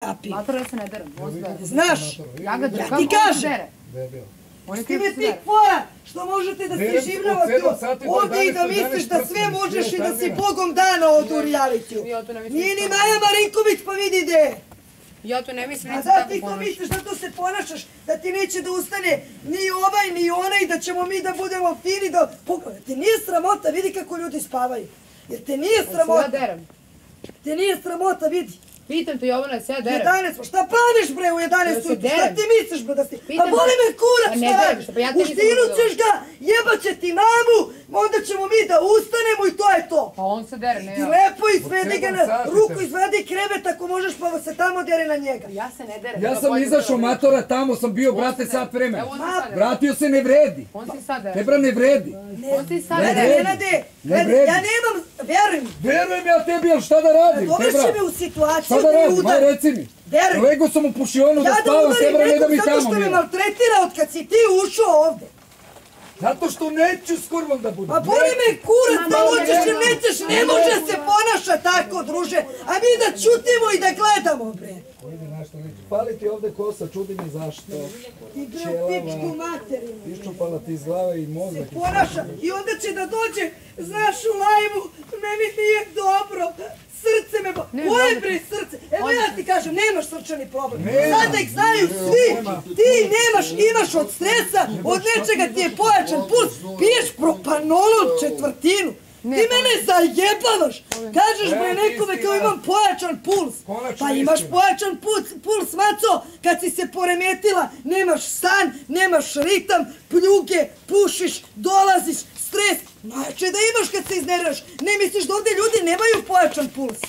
a pijem. Matora ja se ne deram. Znaš, Ja ga ja ti kažem. On je Ti me kriv ti fora što možete da si življavati ovdje i da misliš da sve možeš i da si bogom dana od u realitiju. Nije ni Maja Marinković pa vidi gde je. Ja to ne mislim, A neće da tako ti ko ponašati. misliš da to se ponašaš, da ti neće da ustane ni ovaj ni onaj, da ćemo mi da budemo fini, da... Pogledaj, ti nije sramota, vidi kako ljudi spavaju. Jer te nije Ja sramota, deram. te nije sramota, vidi. Pitam te Jovana, se ja deram. 11, pa šta pališ bre u 11 ujutru, šta ti misliš bre da si... Pa boli me kurac, ne šta deram radiš? se, pa ja te nisam Uštinut ćeš uzela. ga, jebat će ti mamu, onda ćemo mi da ustanemo i to je to. Pa on se dere, ne Ti ja. lepo izvedi ga na ruku, izvedi krevet ako možeš pa se tamo dere na njega. Ja se ne derem. Ja sam izašao matora, tamo sam bio, brate, sat vremena. Evo on se sad dere. Vratio se, ne vredi. On se sad dere. Tebra ne vredi. On se sad Gledaj, dere. Nenade, Ne vredi. ja nemam, veruj mi, Verujem ja tebi, ali šta da radim, dovešće Tebra? me u situaciju Šta da da me radim, aj udari. reci mi. Veruj, Lego sam u pušionu da ja da spavam, udarim Tebra, ne da mi nekog zato tamo što me mira. maltretira od kad si ti ušao ovde. Zato što neću s kurvom da budem. Pa boli me kurac, da hoćeš ili nećeš, ne može se ponaša tako, druže. A mi da čutimo i da gledamo, bre. Fali ti ovde kosa, čudi me zašto. Ti bre u pičku materinu. Iščupala ti iz glave i mozak. Ponaša i onda će da dođe, znaš, u lajvu, meni nije dobro. Srce me boli. Koje bre srce? Evo ja ti kažem, nemaš srčani problem. Sada ih znaju svi. Ti nemaš, imaš od stresa, od nečega ti je pojačan puls. Piješ propanolol četvrtinu. Ti mene zajebavaš. Kažeš bre nekome kao imam pojačan puls. Pa imaš pojačan puls, maco, kad si se poremetila. Nemaš san, nemaš ritam, pljuge, pušiš, dolaziš, stres. Najče da imaš kad se iznerviraš. Ne misliš da ovdje ljudi nemaju pojačan puls.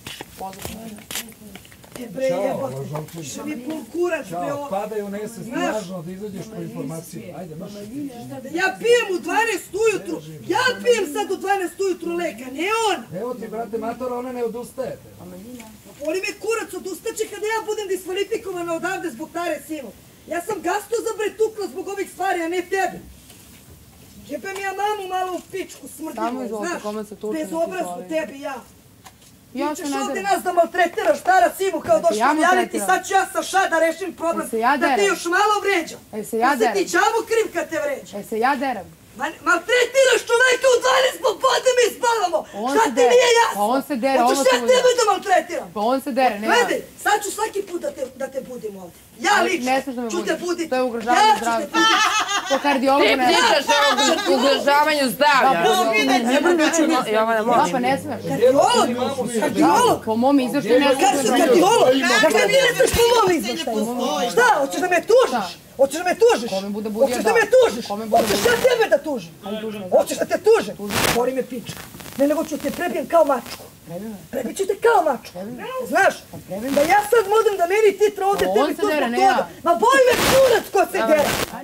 Bre jebot, što mi pun kurac bre ovo. Padaj u nesvest, važno da izađeš po informaciju. Ajde, baš. Ja pijem u 12 ujutru. Ja pijem sad u 12 ujutru leka, ne on. Evo ti, brate, matora, ona ne odustaje. Boli me kurac, odustaće kada ja budem diskvalifikovana odavde zbog Tare Simov. Ja sam gasto zabretukla zbog ovih stvari, a ne tebe. Jebem ja mamu malo u pičku, smrdljivo, znaš, bezobrazno tebi ja. Ja Ti se ćeš ne ovdje derem. nas da maltretiraš Tara Simu kao došli ja javiti, maltretiram? sad ću ja sa ša da rešim problem, se ja da te derem? još malo vređam. Se ja Da si ti derem? čavo kriv kad te vređa. Se ja derem. Maltretiraš čoveka u 12 popodne mi spavamo. On Šta se ti dere. nije jasno? Pa on se dere, Hoćeš ovo ja se bude. tebe da maltretiram? Pa on se dere, ne ja. Gledaj, sad ću svaki put da te budim ovdje. Ja Ali lično ne smiješ da me ću te budiš. buditi. To je ugrožavanje zdravlja. Po kardiologu ne smiješ. Pričaš o ugrožavanju zdravlja. Jovana, molim. Pa ne smiješ. Kardiolog? Kardiolog? Po mom izveštaju ne smiješ. Kardiolog? Kakve mi nećeš po mom izveštaju? Šta, hoćeš da me tužiš? Hoćeš da me tužiš? Kome bude budio, Hoćeš da me da. tužiš? Kome bude Hoćeš ja tebe da tužim? Hoćeš da te tužim? Bori me pička. Ne, nego ću te prebijem kao mačku. Prebit ću te kao mačku. Znaš, da ja sad modem da meni titra ovdje On tebi se to dere, zbog ne toga. ja. Ma boli me kurac ko se dere.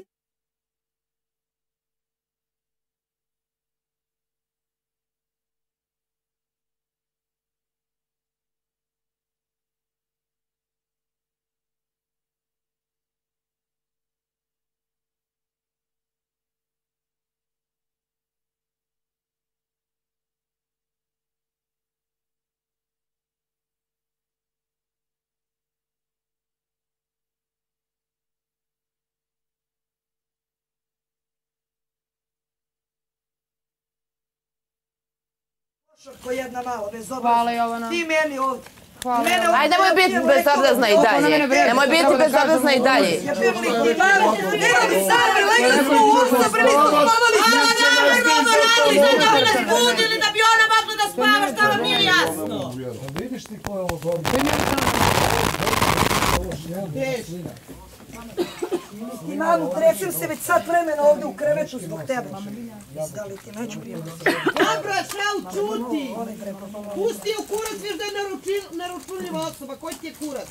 Ko jedna malo, bezobrazna. Hvala, Jovana. Ti meni ovdje. Hvala, Mene Jovana. Ajde, nemoj biti bezobrazna i dalje. Nemoj biti bezobrazna i dalje. Ja bijem li ti malo, nema mi sada, legli smo u usta, bre nismo spavali. Da bi nas budili, da bi ona mogla da spava, šta vam nije jasno? Vidiš ti ko je ovo gore? Ti mamu, trefim se već sat vremena ovdje u krevetu zbog tebe. Da li ti neću prijeti? Dobro, šao, čuti. Pusti je u kurac, viš da je naručunljiva osoba. Koji ti je kurac?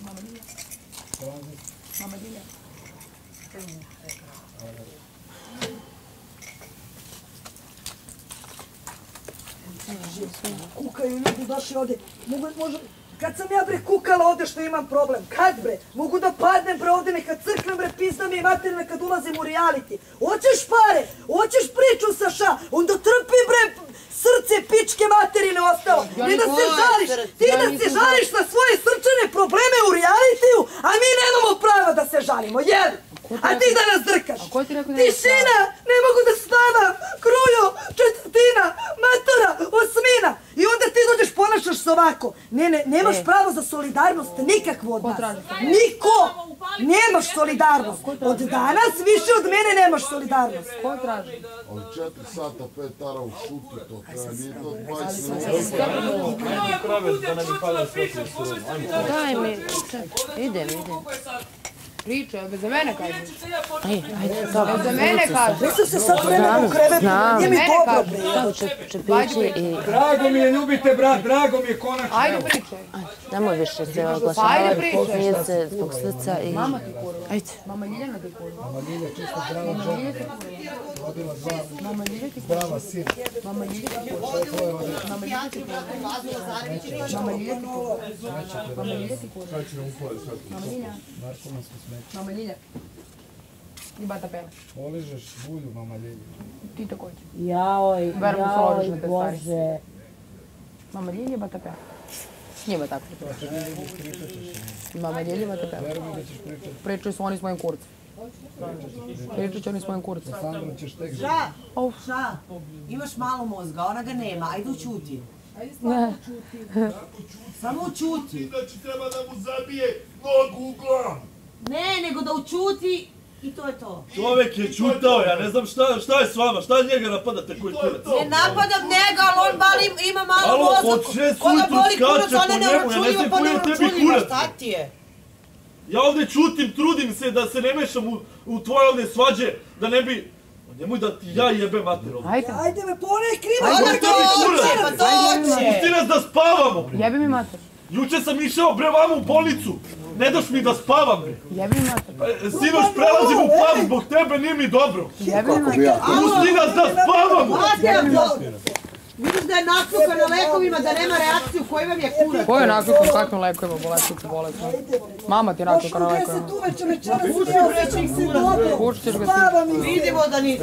Kukaju ljudi došli ovdje. Kad sam ja bre kukala ovdje što imam problem? Kad bre? Mogu da padnem bre ovdje, neka crknem bre, pizda mi je materina kad ulazim u reality. Hoćeš pare? Hoćeš priču sa ša? Onda trpi bre srce pičke materine ostalo. Ne da se žališ. Ti da se žališ na svoje srčane probleme u reality. spalimo, jel? A ti da nas drkaš. ko ti rekao da ne Tišina, ne mogu da spavam, Krujo, četvrtina, matora, osmina. I onda ti dođeš, ponašaš se ovako. Ne, nemaš pravo za solidarnost nikakvu od nas. Niko! Nemaš solidarnost. Od danas više od mene nemaš solidarnost. Ko traži? Ali 4 sata, 5 tara u šutu, to treba, nije to 20 minuta. Daj mi, idem. Priča, bez za mene kažeš. Ajde, dobro. Bez za mene kažeš. Nisam se sad vremena u krevetu, nije mi dobro, bre. Čepići i... Drago mi je, ljubite brat, drago mi je konačno. Ajde pričaj. Nemoj više se Ajde oglašavati. pričaj. Nije se zbog srca i... Mama ti kurva. Ajde. Mama Ljiljana ti kurva. Mama Ljilja, čista zdrava žena. Rodila Mama Ljilja ti kurva. zdrava sina. Mama Ljilja ti kurva. Mama Ljilja ti kurva. Mama Ljilja ti kurva. Mama Ljilja ti kurva. Mama Ljilja. Narkomansko smeće. Mama Ljilja. I bata peva. Poližeš bulju, mama Ljilja. Ti također. Jaoj, Verujem se ložiš na te stvari. Bože. Mama Ljilja i bata peva. S njima tako. Mama Ljilja i bata peva. Verujem da ćeš pričati. Pričaju su oni s mojim kurcem. Pričat će oni s mojim kurcem. Sandra ćeš tek žiti. Šta? Imaš malo mozga, ona ga nema, ajde učuti. Ne. Samo učuti. Znači treba da mu zabije nogu u glavu. Ne, nego da učuti i to je to. Čovjek je čutao, ja ne znam šta je s vama, šta njega napadate koji kurac? Ne napadam njega, ali on ima malo Alo, mozga. od 6 Koga ujutru boli kurac, skače ona po njemu, ja ne neuračunljiva, znam pa koji je tebi neuračunljiva, kurac. šta ti je? Ja ovdje čutim, trudim se da se ne mešam u tvoje ovdje svađe, da ne bi... Nemoj da ti ja jebem mater ovdje. Ajde. Ajde me, pa ona je kriva. Ona doće, pa doće. Pusti nas da spavamo, bre. Jebi mi mater. Juče sam išao, bre, vamo u bolnicu. Ne daš mi da spavam, bre. Jebi mi mater. Sinoć prelazim u plav zbog tebe, nije mi dobro. Jebi mi mater. Pusti nas da spavamo. Vidiš da je nakluka na lekovima, da nema reakciju, koji vam je kurac? Ko je naklukan kakvim lekovima, bolesnicu, bolesno? Mama ti je nakluka na Baš u lekovima. 10 uveče večeras ne osjećam se dobro. Pušit ćeš ga Spava mi. Vidimo da nisi.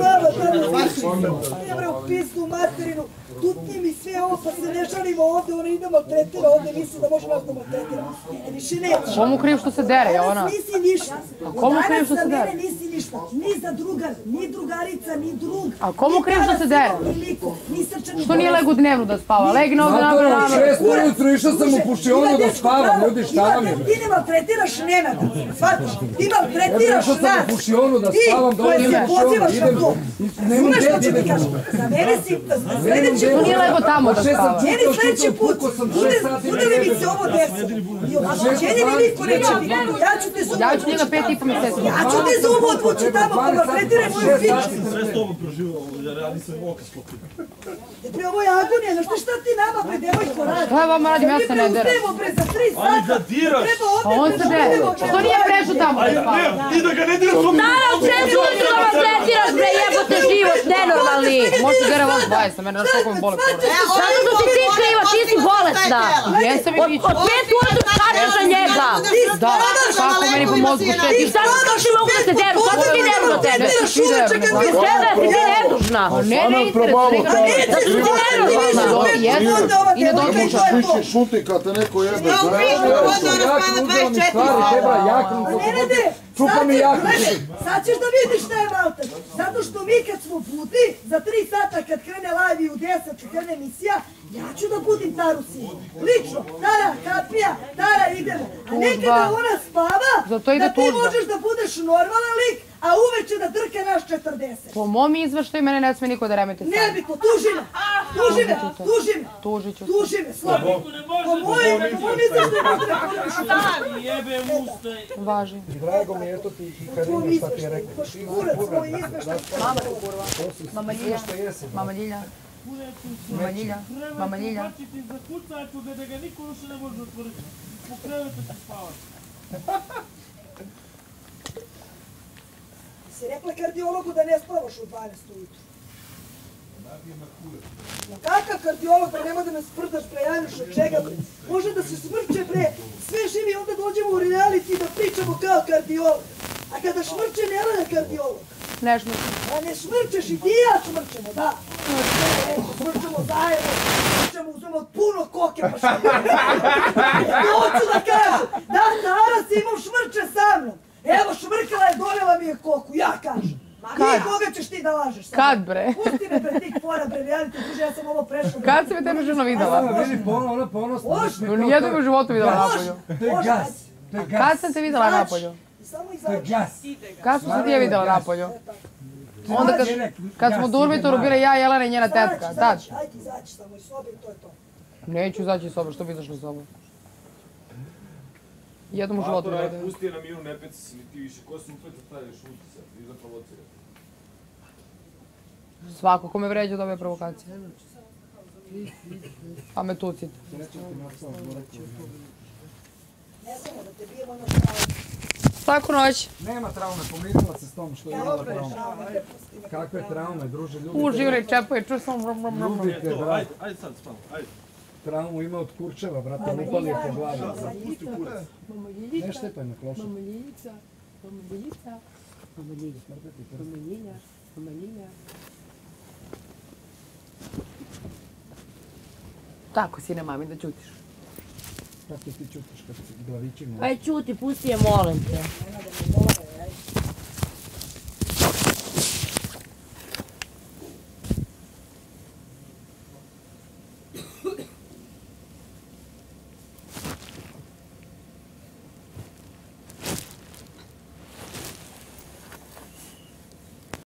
Ne bre, u pizdu materinu, tutnji mi sve ovo, pa se ne žalimo ovdje, ona ide maltretira, ovdje misli da može nas da maltretira. Više neće. Komu kriv što se dere, Jovana? Danas nisi ništa. komu kriv što se Danas za dere? mene nisi ništa. Ni za drugar, ni drugarica, ni drug. A komu kriv što se dere? Ni liko, ni srčani. Što nije legu dnevno da spava? Legne ovdje na Zato rano. 6 ujutru išao sam u pušionu da spavam, ljudi, šta vam je? Ti ne maltretiraš Nenada, shvatiš? Ti maltretiraš Išao sam u nas. pušionu da Ti spavam, koji se dolazim u pozivaš pušionu, na to. idem. Nemam Znaš šta gdje ću ti idem. kažem? Za mene si sljedeći Što nije lego tamo da spava? Meni sljedeći put, bude li mi se ovo desilo, i ovlačenje mi niko neće biti. Ja ću te zubu Ja ću njega 5,5 mjeseci. Ja ću te zubu odvući tamo pa maltretiraj moju fičku. Sve s tobom proživao, jer ja nisam oka sklopio. Bre, ovo je agonija, znaš ti šta ti nama, bre, devojko radi? Šta ja vama radim, ja se ne derem. Mi bre, za 3 sata. Ali da diraš. Treba A ovdje on se dere. Što nije prešao tamo da Ajde, spava? ne, ti da ga ne diraš u Stara, u 6 ujutru da vas tretiraš, bre, jebote život, nenormalni. Možete dere vas 20, mene znaš koliko mi boli kurac. Zato što si ti kriva, ti si bolesna. Jesam i biću. Od 5 ujutru skačeš na njega. Da, kako meni po mozgu I šeti. sad kao što mogu da se deru, sad ti deru na tebe. Čega si ti nedužna? Ne interesuje. Zato što ti nenormalna. I ne dođu Šuti kad te neko jebe. Ja u pišu, odmah raspava 24 sata. Nenade, Čupa mi jaknu. sad ćeš da vidiš šta je malter. Zato što mi kad smo puti, za 3 sata kad krene live i u 10 kad krene emisija, ja ću da budim Taru sinu. Lično, Tara, kapija, Tara, idemo. A nekada ona spava, Zato ide da ti tužba. možeš da budeš normalan lik, a uveče da drka naš 40. Po mom izveštaju mene ne sme niko da remeti sam. Nebitno, tuži me, tuži me, tuži me. Tužit ću. Tuži me, slabo. Po mojim izveštaju možda da podaviš u Taru. Važi. Drago mi je, eto ti i Karina šta ti je rekla. Baš kurac svoj izveštaj. Mama ti kurva. Mama Ljilja. Što jesi? Mama Ljilja. Mama Ljilja. Mama Ljilja. Si rekla kardiologu da ne spavaš u 12 ujutru. Kakav kardiolog, bre, nemoj da me sprdaš, bre, Januš, od čega, bre? Može da se smrče, bre, sve živi, onda dođemo u reality da pričamo kao kardiolog. A kada šmrče, ne valja kardiolog. Ne šmišno. A ne šmrčeš i ti i ja šmrčemo, da. Šmrčemo zajedno, šmrčemo, uzmemo puno koke, pa šmrčemo. To hoću da kažem. Da, Tara si imao šmrče sa mnom. Evo, šmrka da lažeš sad. Kad bre? Pusti me pre tih fora, bre, reality, duže, ja sam ovo prešla. Kad si me tebe žena videla? Ona vidi ona ponosna. Nijednom u životu videla napolju. To je gas. To je gas. Kad sam te videla napolju? Samo To je izađi. gas. Kad smo se ti je videla napolju? Onda kad smo u Durmitoru bile ja, Jelena i njena tetka. Tad. Ajde, izađi samo iz sobe i to je to. Neću izaći iz sobe, što bi izašla iz sobe? Jednom u životu Matora, videla. pusti je na miru, ne peci se ni ti više. Ko se upleta, taj je šuti se. I zaprovocira. Svako ko me vređa dobije provokacije. Pa me tucite. Ne znamo da te bijemo na stravu. Svaku noć. Nema traume, pomirila se s tom što je imala traume. Kakve traume, druže, ljubite. Uživri čepuje, čuo sam... Ljubite, To, brate. ajde sad, spavamo, ajde. Traumu ima od kurčeva, brate, lupali je po glavi. Pusti u kurac. Ne štepaj na klošu. Tako, sine mami, da ćutiš. Kako ti čutiš kad si glavićima? Aj čuti, pusti je, molim te.